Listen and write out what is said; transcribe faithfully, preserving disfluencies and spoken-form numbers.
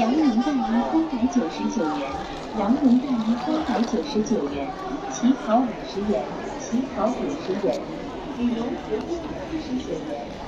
羊绒大衣三百九十九元，羊绒大衣三百九十九元，旗袍五十元，旗袍五十元，羽绒服一百一十九元。